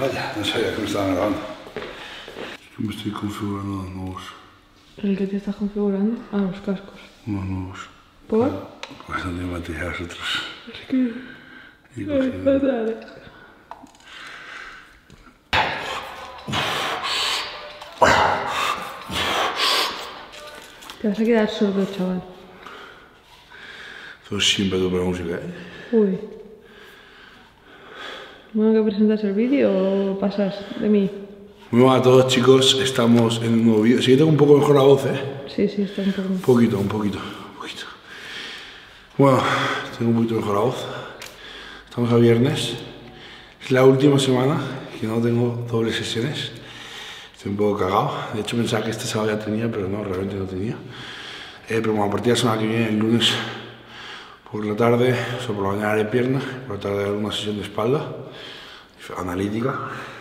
Vaya, no sabía que me estaban grabando. Es que me estoy configurando unos nuevos. ¿El que te estás configurando? Ah, los cascos. Unos nuevos. ¿Por? Pues no tengo materiales otros. Es que... Y es fatal. Te vas a quedar sordo, chaval. Eso siempre tope la música, ¿eh? Uy. Bueno, ¿que presentas el vídeo o pasas de mí? Muy buenas a todos, chicos. Estamos en un nuevo vídeo. Sí, tengo un poco mejor la voz, ¿eh? Sí, está un poco. Un poquito. Bueno, tengo un poquito mejor la voz. Estamos a viernes. Es la última semana que no tengo dobles sesiones. Estoy un poco cagado. De hecho, pensaba que este sábado ya tenía, pero no, realmente no tenía. Pero bueno, a partir de la semana que viene, el lunes por la tarde, o sea, por la mañana haré pierna, por la tarde haré una sesión de espalda, analítica,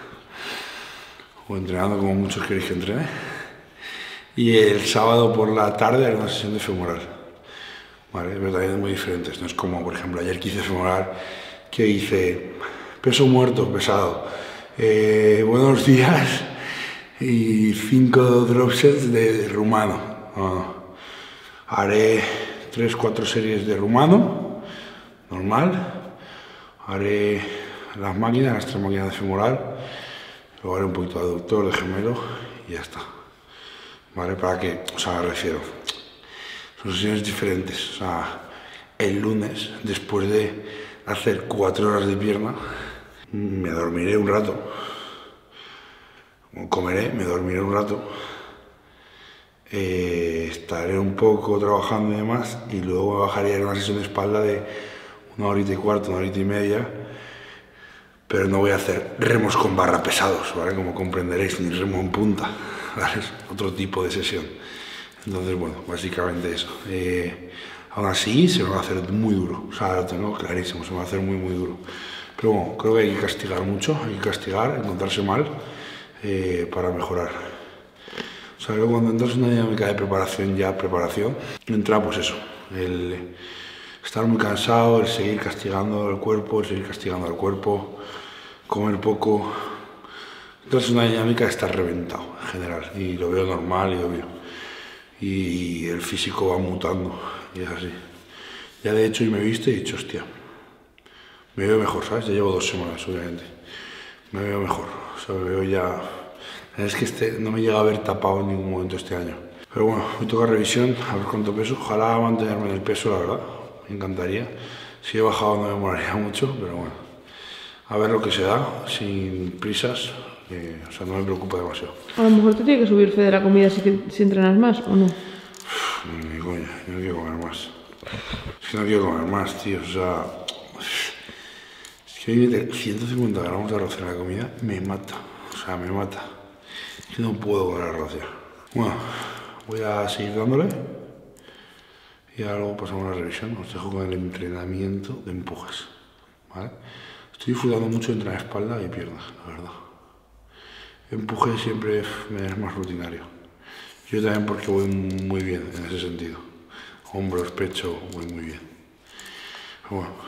o entrenando como muchos queréis que entrene. Y el sábado por la tarde haré una sesión de femoral. Vale, pero también es muy diferentes. No es como, por ejemplo, ayer que hice femoral, que hice peso muerto, pesado. Buenos días y 5 drop sets de rumano. Haré 3-4 series de rumano, normal. Haré las máquinas, las 3 máquinas de femoral. Luego haré un poquito de aductor, de gemelo y ya está. ¿Vale? ¿Para qué? O sea, me refiero. Son sesiones diferentes. O sea, el lunes, después de hacer 4 horas de pierna, me dormiré un rato. Comeré, me dormiré un rato. Estaré un poco trabajando y demás. Y luego me bajaría en una sesión de espalda de 1 horita y cuarto, 1 horita y media. Pero no voy a hacer remos con barra pesados, ¿vale? Como comprenderéis, ni remo en punta, ¿vale? Es otro tipo de sesión. Entonces, bueno, básicamente eso. Aún así, se me va a hacer muy duro. O sea, lo tengo clarísimo, se me va a hacer muy, muy duro. Pero bueno, creo que hay que castigar mucho, hay que castigar, encontrarse mal para mejorar. O sea, luego cuando entras en una dinámica de preparación, entra pues eso, el estar muy cansado, el seguir castigando al cuerpo, comer poco. Entonces una dinámica de estar reventado en general, y lo veo normal y obvio. Y el físico va mutando, y es así. Ya de hecho yo me he visto y he dicho, hostia, me veo mejor, ¿sabes? Ya llevo 2 semanas, obviamente. Me veo mejor, o sea, me veo ya... Es que no me llega a haber tapado en ningún momento este año. Pero bueno, hoy toca revisión, a ver cuánto peso. Ojalá mantenerme en el peso, la verdad, me encantaría. Si he bajado no me molaría mucho, pero bueno. A ver lo que se da, sin prisas. O sea, no me preocupa demasiado. A lo mejor te tiene que subir fe de la comida si entrenas más, ¿o no? Ni coña, yo no quiero comer más. Es que no quiero comer más, tío, o sea... Es que hoy meter 150 gramos de arroz en la comida me mata, o sea, me mata. Es que no puedo comer arroz ya. Bueno, voy a seguir dándole. Y ahora luego pasamos a la revisión. Os dejo con el entrenamiento de empujes, ¿vale? Estoy disfrutando mucho de entrenar espalda y piernas, la verdad. Empuje siempre me es más rutinario. Yo también porque voy muy bien en ese sentido. Hombros, pecho, voy muy bien. Pero bueno.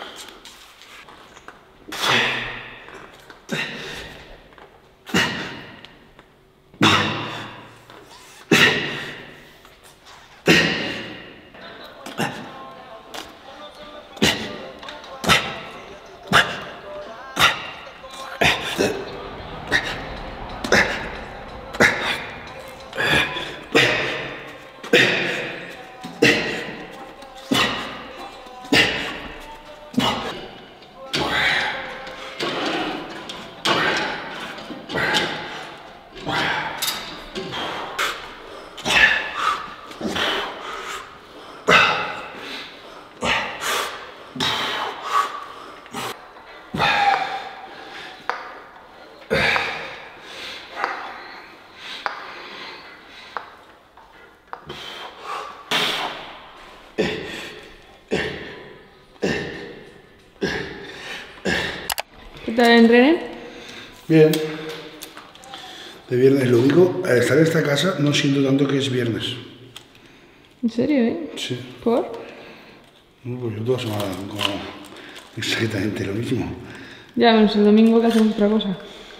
¿Qué tal el entreno? Bien. De viernes, lo único, al estar en esta casa no siento tanto que es viernes. ¿En serio, eh? Sí. ¿Por? No, pues yo toda semana como exactamente lo mismo. Ya, menos el domingo que hacemos otra cosa.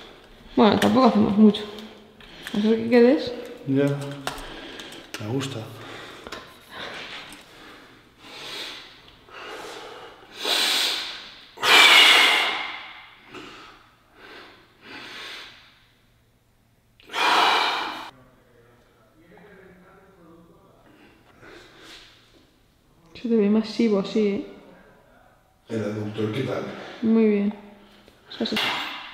Bueno, tampoco hacemos mucho. A ver que quedes. Ya, me gusta. Se te ve masivo así, ¿eh? El aductor, ¿qué tal? Muy bien. O sea, sí.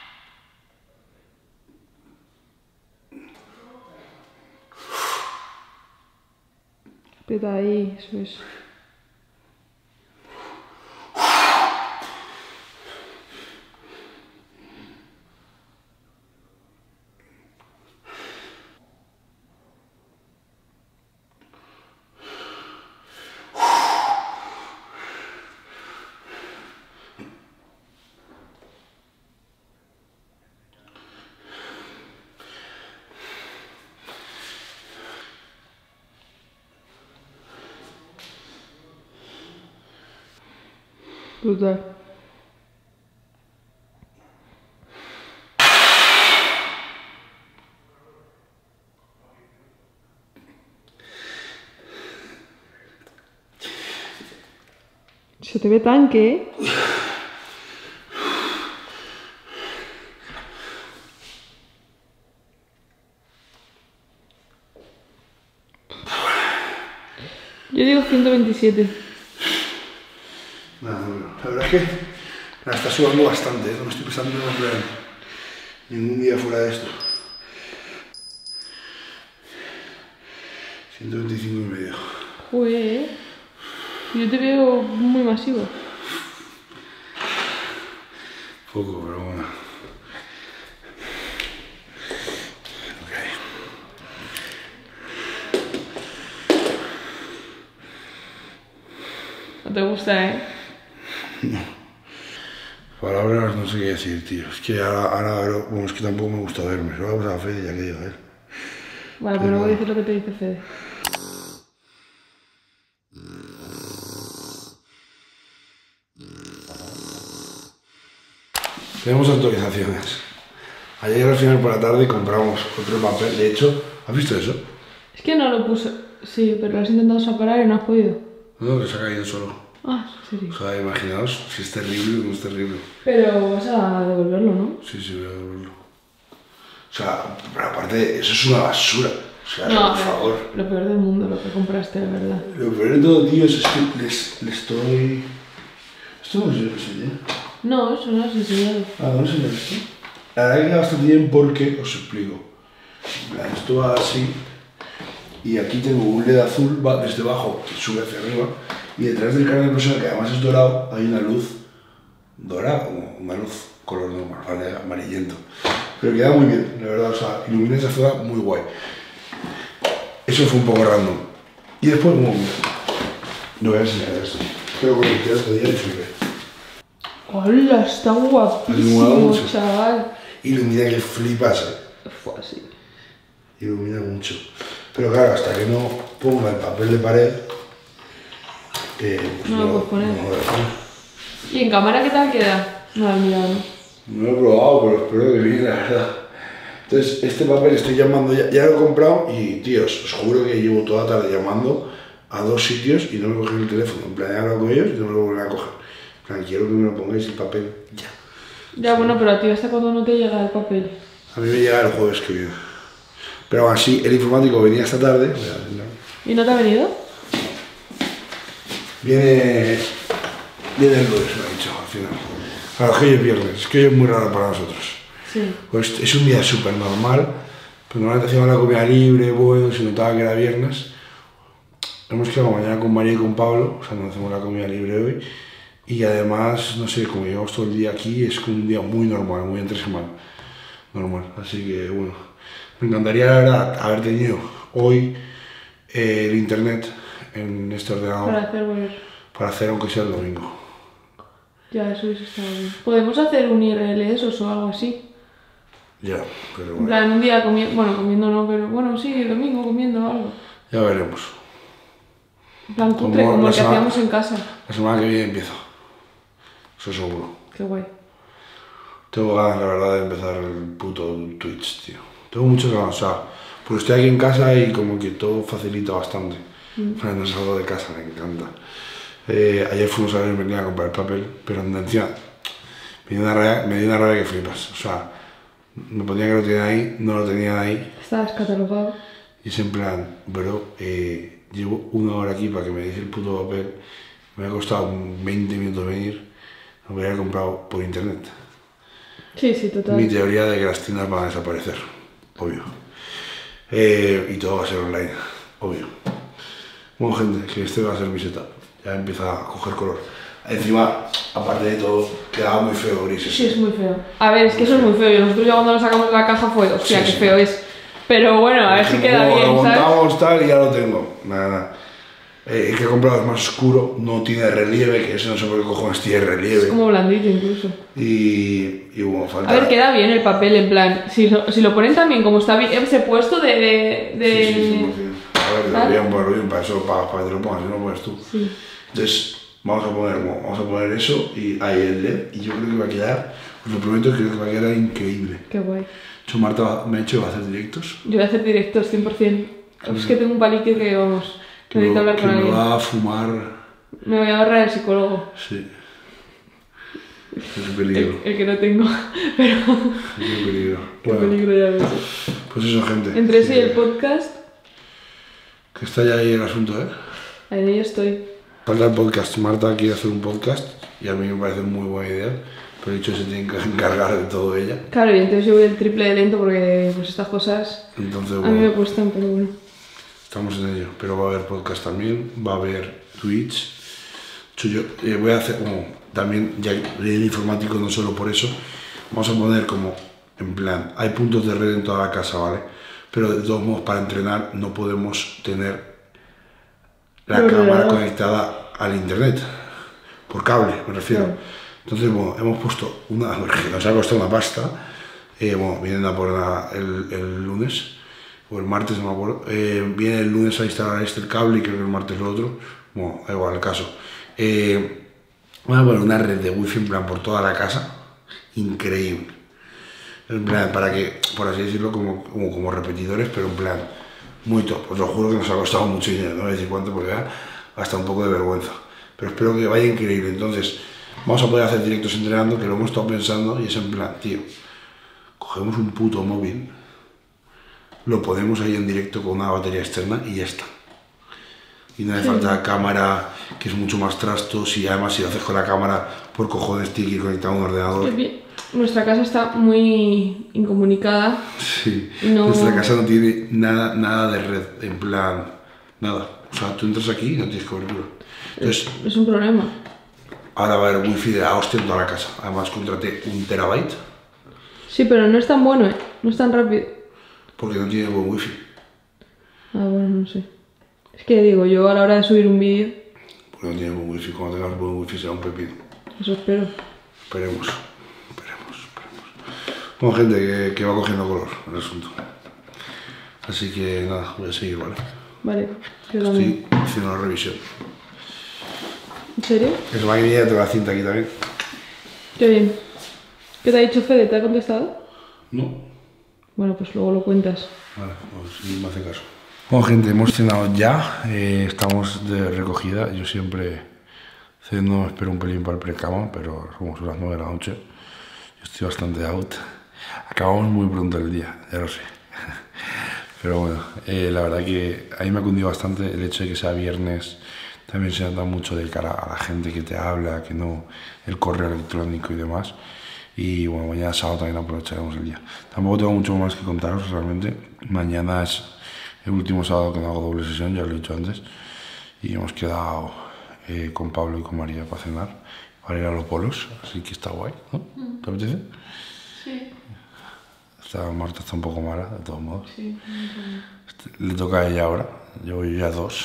Aprieta ahí, eso es. Brutal. Se te ve tanque, ¿eh? Yo digo 127. Nada, bueno, la verdad es que la está sudando bastante, no me estoy pensando en plan ningún día fuera de esto. 125,5. Joder. Yo te veo muy masivo. Poco, pero bueno. Ok. No te gusta, ¿eh? Palabras no sé qué decir, tío. Es que ahora bueno, es que tampoco me gusta verme. Solo vamos a Fede ya que diga, ¿eh? Vale, pero luego dices lo que te dice Fede. Tenemos actualizaciones. Ayer al final por la tarde compramos otro papel. De hecho, ¿has visto eso? Es que no lo puse. Sí, pero lo has intentado separar y no has podido. No, que se ha caído solo. Ah, en serio. O sea, imaginaos si es terrible o no es terrible. Pero vas a devolverlo, ¿no? Sí, sí, voy a verlo. O sea, pero aparte, eso es una basura. O sea, No, por favor. lo peor del mundo, lo que compraste, la verdad. Lo peor de todo, tío, es que les estoy... Esto no se lo enseñé. No, eso no lo has enseñado. Ah, ¿no enseñé esto? La verdad que queda bastante bien porque, os explico. Mira, esto va así. Y aquí tengo un LED azul, va desde abajo y sube hacia arriba. Y detrás del canal de persona, que además es dorado, hay una luz dorada, como una luz color normal, ¿vale? Amarillento. Pero queda muy bien, la verdad, o sea, ilumina esa zona muy guay. Eso fue un poco random. Y después, como no voy a enseñar esto. Pero con el otro día y flipé. ¡Hola! Está guapísimo, chaval. Ilumina que flipas, ¿eh? Fue así. Ilumina mucho. Pero claro, hasta que no ponga el papel de pared, pues No lo puedes poner. No lo voy a poner. ¿Y en cámara qué tal queda? No lo has mirado, ¿no? No lo he probado, pero espero que bien, la verdad. Entonces, este papel estoy llamando, ya lo he comprado y, tíos, os juro que llevo toda la tarde llamando a 2 sitios y no me cogen el teléfono. En plan, he hablado con ellos y no me lo vuelven a coger. En plan, quiero que me lo pongáis el papel ya. Ya, bueno, pero a ti hasta cuando no te llega el papel. A mí me llega el jueves que viene. Pero aún así, el informático venía esta tarde. ¿Y no te ha venido? Viene el lunes, me ha dicho, al final. Claro, que hoy es viernes, es que hoy es muy raro para nosotros. Sí. Pues es un día súper normal, pero normalmente hacíamos la comida libre, bueno, se notaba que era viernes. Hemos quedado mañana con María y con Pablo, o sea, nos hacemos la comida libre hoy. Y además, no sé, como llevamos todo el día aquí, es como un día muy normal, muy entre semana. Normal, así que bueno. Me encantaría, la verdad, haber tenido hoy el internet en este ordenador. Para hacer aunque sea el domingo. Ya, eso hubiese estado bien. ¿Podemos hacer un IRL esos o algo así? Ya, pero bueno. En plan, un día comiendo, bueno, comiendo no, pero bueno, sí, el domingo comiendo algo. Ya veremos. En plan cutre, como el que hacíamos en casa. La semana que viene empiezo. Eso seguro. Qué guay. Tengo ganas, la verdad, de empezar el puto Twitch, tío. Tengo muchas ganas, o sea, porque estoy aquí en casa y como que todo facilita bastante. No salgo de casa, me encanta. Ayer fuimos a ver, venía a comprar el papel, pero encima me dio una rabia que flipas. O sea, me ponía que lo tenía ahí, no lo tenían ahí. Estabas catalogado. Y es en plan, bro, llevo 1 hora aquí para que me deis el puto papel. Me ha costado 20 minutos venir. Lo voy a haber comprado por internet. Sí, total. Mi teoría de que las tiendas van a desaparecer, obvio. Y todo va a ser online, obvio. Bueno, gente, que este va a ser mi setup. Ya empieza a coger color. Encima, aparte de todo, quedaba muy feo gris. Sí, es muy feo. A ver, es que eso es muy feo. Y nosotros ya cuando lo sacamos de la caja fue, hostia, Sí, qué feo es. Pero bueno, a ver si queda bien, Lo ¿sabes? montamos tal y ya lo tengo. Nada. El que he comprado es más oscuro, no tiene relieve, que ese no sé por qué cojones tiene relieve. Es como blandito incluso. Y bueno, falta... A ver, queda bien el papel, en plan, si lo ponen también como está bien, ese puesto de... Sí, 100%. A ver, deberían ponerlo bien, para eso para que te lo pongas, si no lo pones tú. Sí. Entonces, vamos a poner eso y ahí el LED, y yo creo que va a quedar, os lo prometo, creo que va a quedar increíble. Qué guay. De hecho, Marta me ha dicho que va a hacer directos. Yo voy a hacer directos 100%. Es que tengo un palique que, vamos, necesito hablar con me alguien. va a fumar. Me voy a ahorrar el psicólogo. Sí. Es un peligro. El que no tengo, pero... Es un peligro. Qué Bueno, peligro ya ves. pues eso, gente. Entre ese y el podcast, Que está ya ahí el asunto, ¿eh? en ello estoy. Falta el podcast. Marta quiere hacer un podcast y a mí me parece muy buena idea. Pero de hecho se tiene que encargar de todo ella. Claro, y entonces yo voy el triple de lento porque pues estas cosas Entonces, a mí me bueno, cuestan, pero bueno. estamos en ello. Pero va a haber podcast también, va a haber Twitch. De hecho, yo voy a hacer, como también, ya el informático no solo por eso, vamos a poner como, en plan, hay puntos de red en toda la casa, ¿vale? Pero de todos modos, para entrenar no podemos tener la cámara conectada al internet, por cable, me refiero. Claro. Entonces, bueno, hemos puesto una, que nos ha costado una pasta, bueno, vienen a por el lunes, o el martes, no me acuerdo, viene el lunes a instalar el cable y creo que el martes lo otro, bueno, da igual el caso. Voy a poner una red de wifi en plan por toda la casa, increíble. En plan, para que, por así decirlo, como repetidores, pero en plan, muy top. Os lo juro que nos ha costado mucho dinero, no voy a decir cuánto porque da hasta un poco de vergüenza. Pero espero que vaya increíble. Entonces, vamos a poder hacer directos entrenando, que lo hemos estado pensando, y es en plan, tío, cogemos un puto móvil, lo ponemos ahí en directo con una batería externa y ya está. Y no hace falta cámara, que es mucho más trastos, y además si lo haces con la cámara, por cojones tiene que ir conectado a un ordenador. Nuestra casa está muy incomunicada. Sí, No... nuestra casa no tiene nada de red, en plan, nada. O sea, tú entras aquí y no tienes cobertura. Entonces, es un problema. Ahora va a haber wifi de la hostia en toda la casa. Además contraté 1 terabyte. Sí, pero no es tan bueno, ¿eh? No es tan rápido. Porque no tiene buen wifi. Ah, bueno, no sé. Es que digo, yo a la hora de subir un vídeo... Porque no tiene buen wifi. Cuando tengas buen wifi será un pepino. Eso espero. Esperemos. Bueno, gente, que va cogiendo color el asunto. Así que nada, voy a seguir, ¿vale? Vale, yo también. Estoy haciendo la revisión. ¿En serio? Es más que tengo la cinta aquí también. Qué bien. ¿Qué te ha dicho Fede? ¿Te ha contestado? No. Bueno, pues luego lo cuentas. Vale, pues ni me hace caso. Bueno, gente, hemos cenado ya. Estamos de recogida. Yo siempre ceno, espero un pelín para el precama, pero como son las 9 de la noche, yo estoy bastante out. Acabamos muy pronto el día, ya lo sé. Pero bueno, la verdad que a mí me ha cundido bastante el hecho de que sea viernes. También se nota mucho de cara a la gente que te habla, que no, el correo electrónico y demás. Y bueno, mañana sábado también aprovecharemos el día. Tampoco tengo mucho más que contaros realmente. Mañana es el último sábado que no hago doble sesión, ya lo he dicho antes. Y hemos quedado con Pablo y con María para cenar, para ir a los polos. Así que está guay, ¿no? ¿Te apetece? Sí. Marta está un poco mala, de todos modos. Sí. Le toca a ella ahora, yo voy ya 2.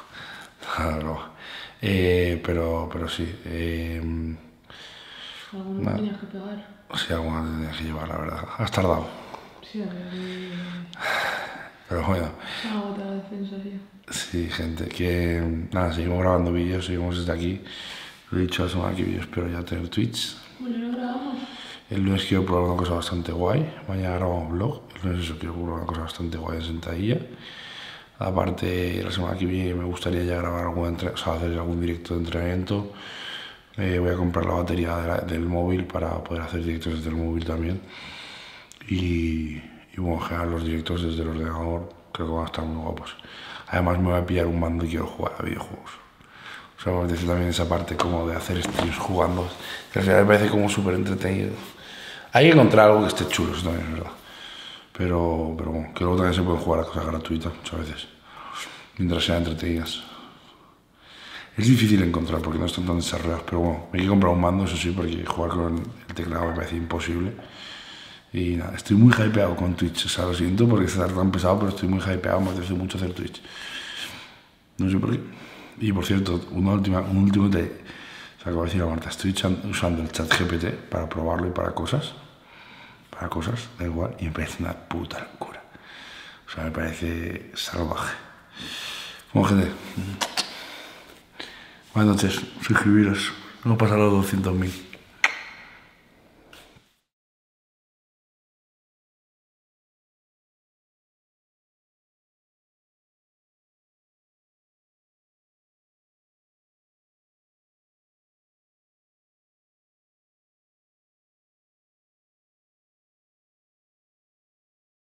Pero sí. Alguna tenías que pegar. Sí, alguna tenías que llevar, la verdad. Has tardado. Sí, a ver. Pero bueno. Se ha agotado la defensa ya. Sí, gente, que nada, seguimos grabando vídeos, seguimos desde aquí. Lo he dicho la semana que viene, espero ya tener Twitch. Bueno, lo grabamos. El lunes quiero probar una cosa bastante guay. Mañana grabamos vlog. El lunes eso, quiero probar una cosa bastante guay en sentadilla. Aparte, la semana que viene me gustaría ya grabar hacer algún directo de entrenamiento. Voy a comprar la batería del móvil para poder hacer directos desde el móvil también. Y bueno, en general los directos desde el ordenador creo que van a estar muy guapos. Además me voy a pillar un mando y quiero jugar a videojuegos. O sea, me apetece también esa parte como de hacer streams jugando, que al final me parece como súper entretenido. Hay que encontrar algo que esté chulo, eso también es verdad. Pero bueno, que luego también se pueden jugar a cosas gratuitas muchas veces, mientras sean entretenidas. Es difícil encontrar porque no están tan desarrollados, pero bueno, me hay que comprar un mando, eso sí, porque jugar con el teclado me parece imposible. Y nada, estoy muy hypeado con Twitch, o sea, lo siento porque está tan pesado, pero estoy muy hypeado, me apetece mucho hacer Twitch. No sé por qué. Y por cierto, un último te acabo de decir a Marta, estoy usando el chat GPT para probarlo y para cosas, da igual, y me parece una puta locura. O sea, me parece salvaje. Bueno, gente, buenas noches, suscribiros, no pasar los 200.000.